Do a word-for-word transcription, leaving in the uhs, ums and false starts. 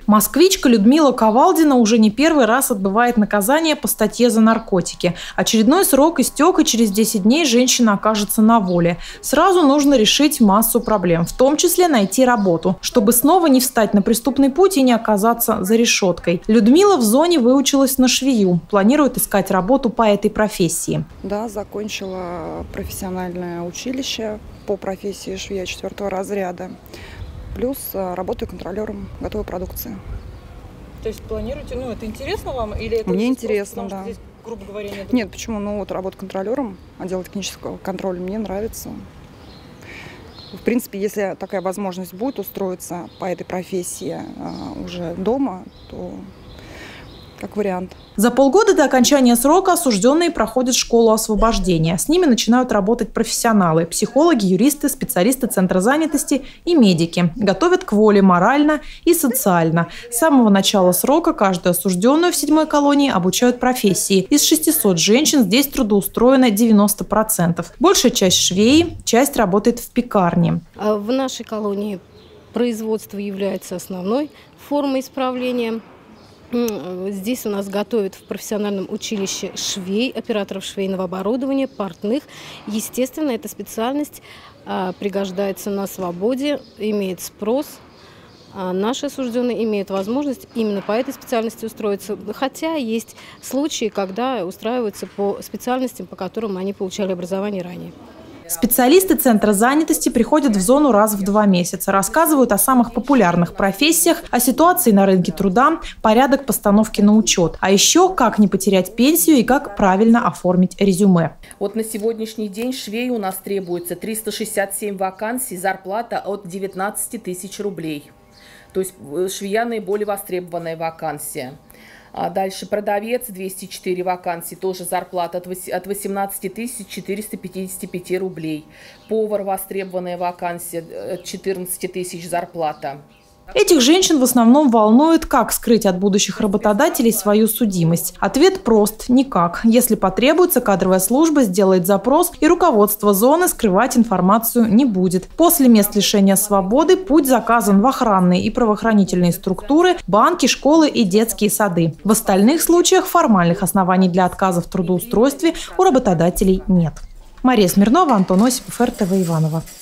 Москвичка Людмила Ковалдина уже не первый раз отбывает наказание по статье за наркотики. Очередной срок истек, и через десять дней женщина окажется на воле. Сразу нужно решить массу проблем, в том числе найти работу, чтобы снова не встать на преступный путь и не оказаться за решеткой. Людмила в зоне выучилась на швею, планирует искать работу по этой профессии. Да, закончила профессиональное училище по профессии швея четвертого разряда. Плюс работаю контролером готовой продукции. То есть планируете, ну это интересно вам? Или это мне интересно, просто, да. Здесь, грубо говоря, нет... Нет, почему? Ну вот работа контролером, отдел технического контроля мне нравится. В принципе, если такая возможность будет устроиться по этой профессии а, уже дома, то как вариант. За полгода до окончания срока осужденные проходят школу освобождения. С ними начинают работать профессионалы – психологи, юристы, специалисты центра занятости и медики. Готовят к воле морально и социально. С самого начала срока каждую осужденную в седьмой колонии обучают профессии. Из шестисот женщин здесь трудоустроено девяносто процентов. Большая часть швеи, часть работает в пекарне. В нашей колонии производство является основной формой исправления. Здесь у нас готовят в профессиональном училище швей, операторов швейного оборудования, портных. Естественно, эта специальность а, пригождается на свободе, имеет спрос. А наши осужденные имеют возможность именно по этой специальности устроиться. Хотя есть случаи, когда устраиваются по специальностям, по которым они получали образование ранее. Специалисты центра занятости приходят в зону раз в два месяца, рассказывают о самых популярных профессиях, о ситуации на рынке труда, порядок постановки на учет, а еще как не потерять пенсию и как правильно оформить резюме. Вот на сегодняшний день швей у нас требуется триста шестьдесят семь вакансий, зарплата от девятнадцати тысяч рублей. То есть швея наиболее востребованная вакансия. А дальше продавец, двести четыре вакансии, тоже зарплата от восемнадцати тысяч четырёхсот пятидесяти пяти рублей. Повар, востребованная вакансия, четырнадцать тысяч зарплата. Этих женщин в основном волнует, как скрыть от будущих работодателей свою судимость. Ответ прост – никак. Если потребуется, кадровая служба сделает запрос, и руководство зоны скрывать информацию не будет. После мест лишения свободы путь заказан в охранные и правоохранительные структуры, банки, школы и детские сады. В остальных случаях формальных оснований для отказа в трудоустройстве у работодателей нет. Мария Смирнова, Антон Осипов, эр тэ вэ Иваново.